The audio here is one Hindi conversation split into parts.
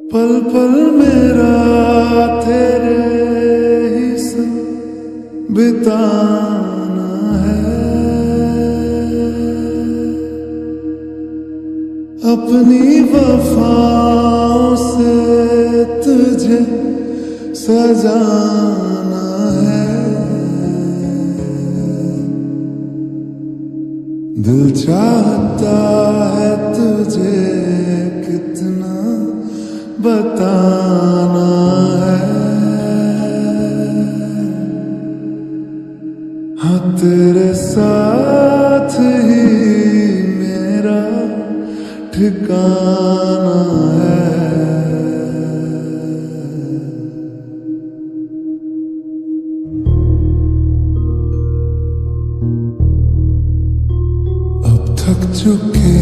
पल पल मेरा तेरे ही संग बिताना है। अपनी वफाओं से तुझे सजाना है। दिल चाहता है तुझे कितना बताना है। हाँ तेरे साथ ही मेरा ठिकाना है। अब थक चुके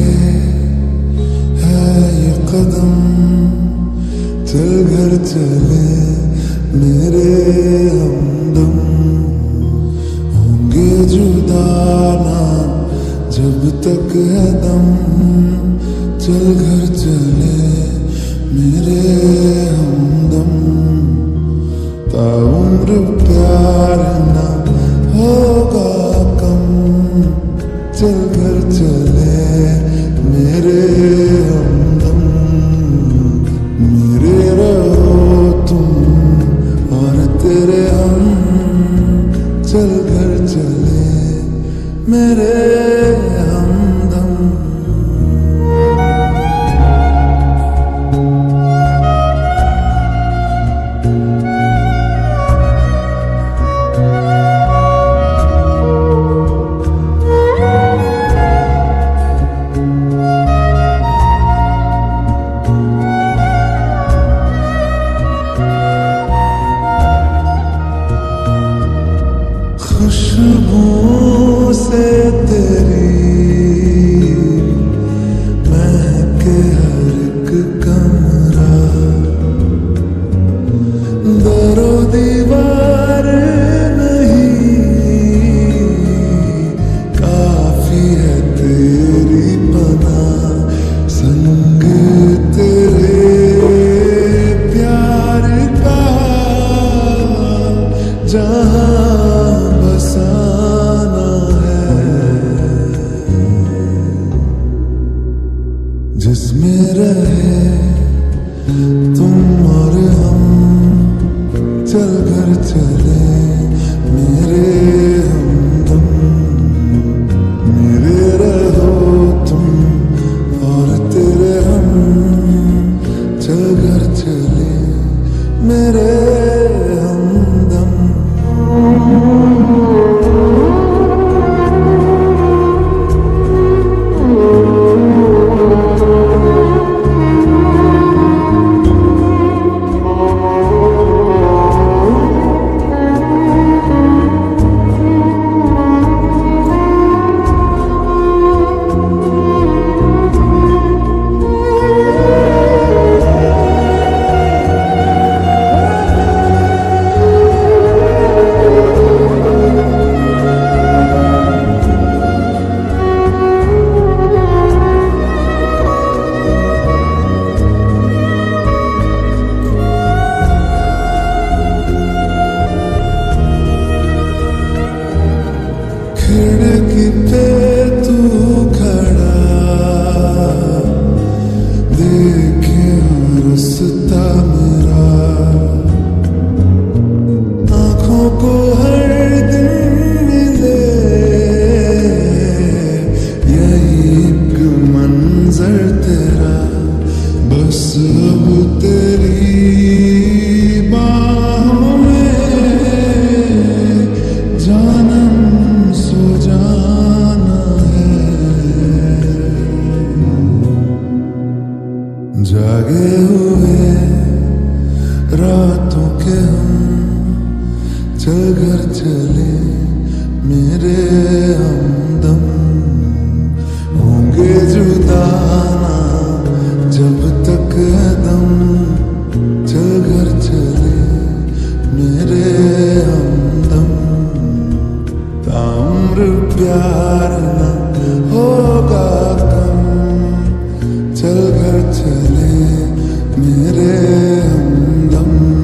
हैं ये कदम, चल घर चले मेरे हमदम। होंगे जुदा ना जब तक है दम, चल घर चले मेरे हमदम। ताउम्र प्यार ना होगा कम, चल घर चले मेरे हमदम। मेरे रहो तुम और तेरे हम, चल घर चले मेरे हमदम। खुशबू से तेरी महके हर एक कमरा, दरो दीवार नहीं काफी है तेरी पनाह। संग तेरे प्यार का जहां बसाना है, जिसमें रहे तुम और हम, चल घर चले मेरे हमदम। मेरे रहो तुम और तेरे हम, चल घर चले मेरे हमदम। खिड़की पे तू खड़ा देखे रास्ता मेरा, आँखों को हर दिन मिले यही एक मंजर तेरा। बस अब तेरी बाहों में जानम सो जाना है। जागे हुए रातों के हम, चल घर चले मेरे हमदम। होंगे जुदा ना जब तक है दम, चल घर चले मेरे हमदम। ताउम्र प्यार ना होगा कम, चल घर चले मेरे हमदम।